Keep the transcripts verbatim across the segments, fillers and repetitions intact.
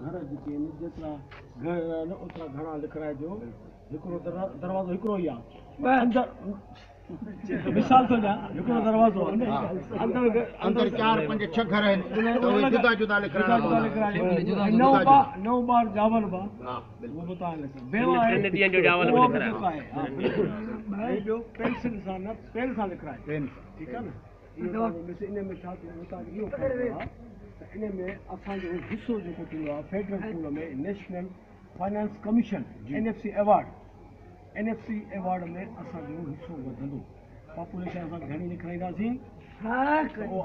घर जेके आहिनि जेतिरा घर आहिनि ओतिरा घणा लिखाइजो हिकिड़ो दरवाज़ो हिकिड़ो ई आहे मिसाल थो ॾियां हिकिड़ो दरवाज़ो आहे अंदर चार पंज छह घर आहिनि जुदा जुदा लिखाइणा नव ॿार नव ॿार जावल बा उहो बि तव्हां लिखायो बेवा आहे उहो बि जेको आहे हा ऐं ॿियो पेंसिल सां न पेन सां लिखाए ठीकु आहे न इन में छा थींदो तव्हांखे इहो फ़ाइदो आहे त इन में असांजो हिसो जेको थींदो आहे फेडरल स्कूल में national finance commission N F C award N F C award में असांजो हिसो वधंदो पॉपुलेशन असां घणी लिखाईंदासीं उहो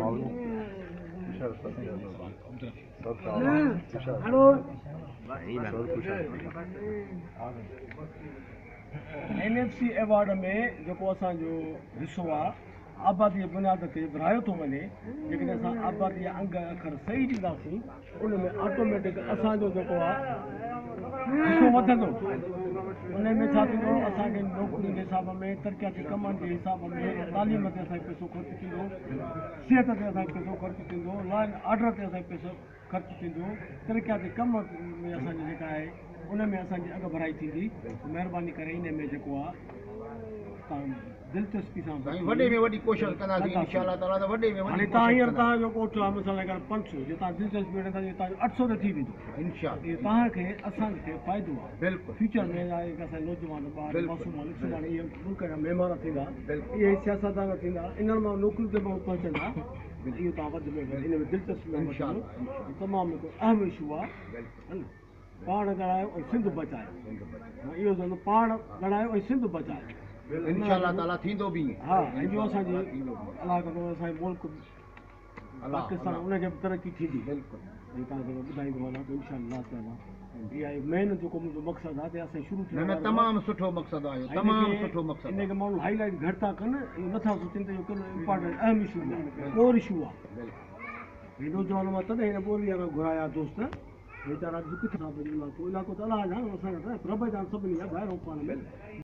एन एफ सी अवॉर्ड में जेको असांजो हिसो आहे आबादी जे बुनियाद ते विरहायो थो वञे जेकॾहिं असां आबादी जा अंग अखर सही ॾींदासीं उन में ऑटोमेटिक असांजो जेको आहे हिसो वधंदो उन में छा थींदो असांखे नौकिरी जे हिसाब में तरक़ियाती कमनि जे हिसाब में तालीम ते असांखे पैसो ख़र्चु थींदो सिहत ते असांखे पैसो ख़र्चु थींदो लॉ एंड ऑर्डर ते असांखे पैसो ख़र्चु थींदो तरक़ियाती कम में असांजी जेका आहे उन में असांजी अघु भराई थींदी महिरबानी करे इन में जेको आहे तव्हां दिलचस्पी सां वॾे में वॾी कोशिशि कंदासीं इंशाअल्लाह ताला त वॾे में हाणे तव्हां हींअर तव्हांजो कोठो आहे मिसाल अगरि पंज सौ जे तव्हां दिलचस्पी वठंदा तव्हांजो अठ सौ ते थी वेंदो इंशाअल्लाह इहो तव्हांखे असांखे फ़ाइदो आहे बिल्कुलु फ्यूचर में असांजा नौजवान ॿार मासूम सुभाणे इहे मुल्क जा महिमान थींदा इहे सियासतदान थींदा इन्हनि मां नौकरियूं ते माण्हू पहुचंदा इहो तव्हां वधि में वधि इन में दिलचस्पी तमामु हिकु अहम इशू आहे पाण ॻाल्हायो ऐं सिंध बचायो इहो चवंदो पाण ॻाल्हायो ऐं सिंध बचायो इंशाअल्लाह ताला थींदो बि हा ऐं ॿियो असांजी अलाह करे असांजो मुल्क पाकिस्तान उनखे बि तरक़ी थींदी बिल्कुलु तव्हांखे ॿुधाईंदो वञा त इंशाअल्लाह ताला इहा मेन जेको मुंहिंजो मक़सदु आहे त असां शुरू थी तमामु सुठो मक़सदु आहे तमामु सुठो मक़सदु इनखे माण्हू हाईलाइट घटि था कनि इहो नथा सोचनि त इहो कहिड़ो इम्पोर्टेंट अहम इशू आहे कोर इशू आहे नौजवान मां तॾहिं हिन ॿोली वारा घुराया दोस्त वीचारा किथे था इलाइक़ो त अलाह जान असांजो रब जान सभिनी आहे ॿाहिरि पाण में